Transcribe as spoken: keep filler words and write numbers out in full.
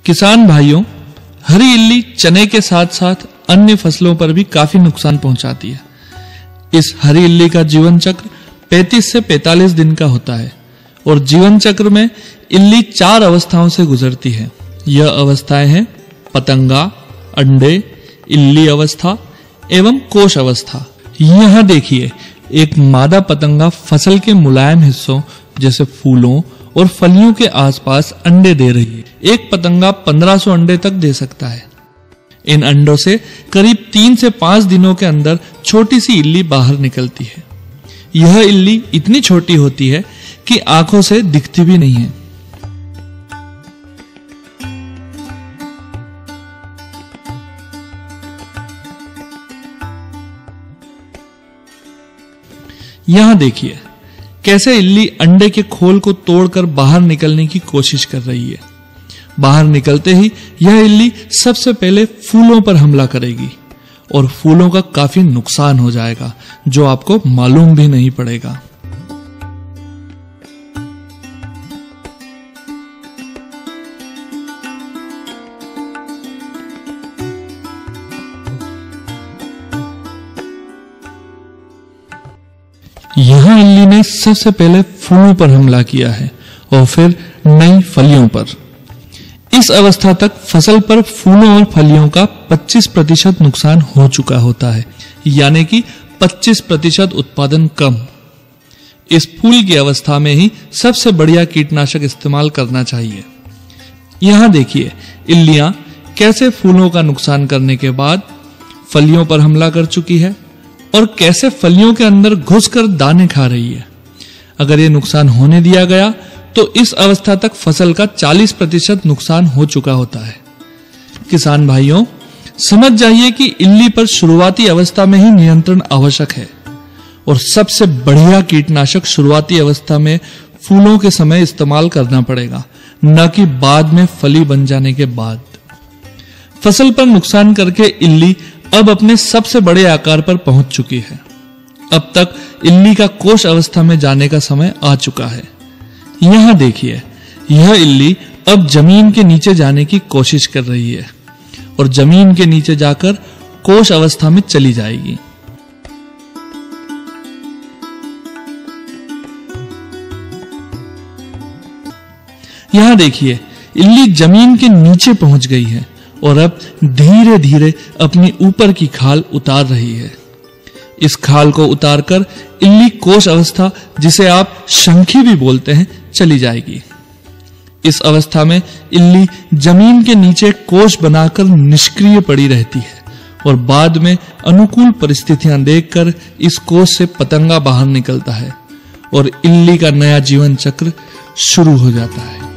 किसान भाइयों, हरी इल्ली चने के साथ साथ अन्य फसलों पर भी काफी नुकसान पहुंचाती है। इस हरी इल्ली का जीवन चक्र पैंतीस से पैंतालीस दिन का होता है और जीवन चक्र में इल्ली चार अवस्थाओं से गुजरती है। यह अवस्थाएं हैं पतंगा, अंडे, इल्ली अवस्था एवं कोश अवस्था। यहां देखिए, एक मादा पतंगा फसल के मुलायम हिस्सों जैसे फूलों और फलियों के आसपास अंडे दे रही है। एक पतंगा पंद्रह सौ अंडे तक दे सकता है। इन अंडों से करीब तीन से पांच दिनों के अंदर छोटी सी इल्ली बाहर निकलती है। यह इल्ली इतनी छोटी होती है कि आंखों से दिखती भी नहीं है। यहां देखिए कैसे इल्ली अंडे के खोल को तोड़कर बाहर निकलने की कोशिश कर रही है। बाहर निकलते ही यह इल्ली सबसे पहले फूलों पर हमला करेगी और फूलों का काफी नुकसान हो जाएगा, जो आपको मालूम भी नहीं पड़ेगा। यहां इल्ली ने सबसे पहले फूलों पर हमला किया है और फिर नई फलियों पर। इस अवस्था तक फसल पर फूलों और फलियों का पच्चीस प्रतिशत नुकसान हो चुका होता है, यानी कि पच्चीस प्रतिशत उत्पादन कम। इस फूल की अवस्था में ही सबसे बढ़िया कीटनाशक इस्तेमाल करना चाहिए। यहां देखिए इल्लियां कैसे फूलों का नुकसान करने के बाद फलियों पर हमला कर चुकी है और कैसे फलियों के अंदर घुसकर दाने खा रही है। अगर ये नुकसान होने दिया गया तो इस अवस्था तक फसल का चालीस प्रतिशत नुकसान हो चुका होता है। किसान भाइयों, समझ जाइए कि इल्ली पर शुरुआती अवस्था में ही नियंत्रण आवश्यक है और सबसे बढ़िया कीटनाशक शुरुआती अवस्था में फूलों के समय इस्तेमाल करना पड़ेगा, न कि बाद में फली बन जाने के बाद। फसल पर नुकसान करके इल्ली अब अपने सबसे बड़े आकार पर पहुंच चुकी है। अब तक इल्ली का कोश अवस्था में जाने का समय आ चुका है। यहां देखिए, यह इल्ली अब जमीन के नीचे जाने की कोशिश कर रही है और जमीन के नीचे जाकर कोश अवस्था में चली जाएगी। यहां देखिए, इल्ली जमीन के नीचे पहुंच गई है और अब धीरे धीरे अपनी ऊपर की खाल उतार रही है। इस खाल को उतारकर इल्ली कोश अवस्था, जिसे आप शंखी भी बोलते हैं, चली जाएगी। इस अवस्था में इल्ली जमीन के नीचे कोश बनाकर निष्क्रिय पड़ी रहती है और बाद में अनुकूल परिस्थितियां देखकर इस कोश से पतंगा बाहर निकलता है और इल्ली का नया जीवन चक्र शुरू हो जाता है।